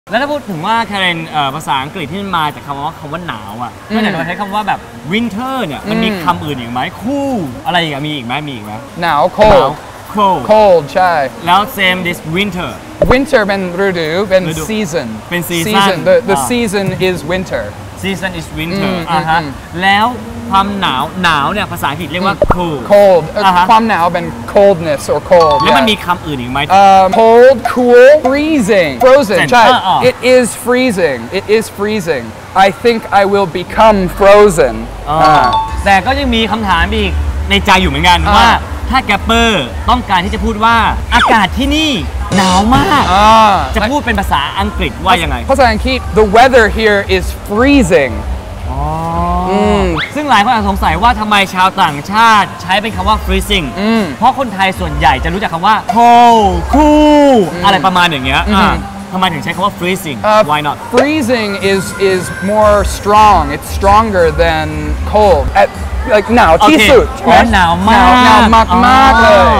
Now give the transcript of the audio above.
แล้วถ้าพูดถึงว่าแคเรนภาษาอังกฤษที่มันมาจากคำว่าหนาวอ่ะนอกจากเราใช้คำว่าแบบ winter เนี่ยมันมีคำอื่นอีกไหม cool อะไรอีกมีอีกไหมหนาว cold cold ใช่แล้ว same this winter winter เป็นฤดูเป็น season เป็น season the season is winter season is winter ฮะแล้วความหนาวเนี่ยภาษาอังกฤษเรียกว่า cold ความหนาวเป็น coldness or cold แล้วมันมีคำอื่นอีกไหม cold cool freezing frozen ใช่ it is freezing I think I will become frozen แต่ก็ยังมีคำถามอีกในใจอยู่เหมือนกันว่าถ้าแกปเปอร์ต้องการที่จะพูดว่าอากาศที่นี่หนาวมากจะพูดเป็นภาษาอังกฤษว่ายังไงภาษาอังกฤษ the weather here is freezing ซึ่งหลายคนอาจสงสัยว่าทำไมชาวต่างชาติใช้เป็นคำว่า freezing เพราะคนไทยส่วนใหญ่จะรู้จักคำว่า cold cool อะไรประมาณอย่างเงี้ยทำไมถึงใช้คำว่า freezing why not freezing is more strong it's stronger than cold like หนาวที่สุดหนาวมากหนาวมากเลย